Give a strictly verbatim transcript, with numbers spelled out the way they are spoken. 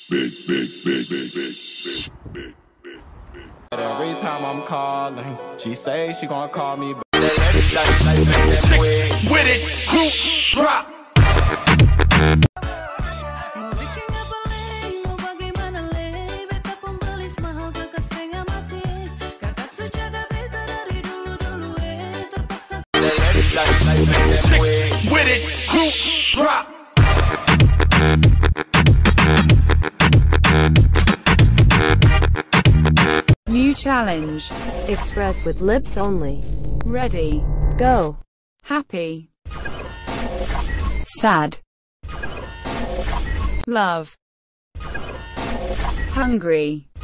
Big, big, big, big, big, big, big, big, big. Every time I'm calling, she say she gonna call me back. With it, group drop. With it, group drop. New challenge. Express with lips only. Ready. Go. Happy. Sad. Love. Hungry.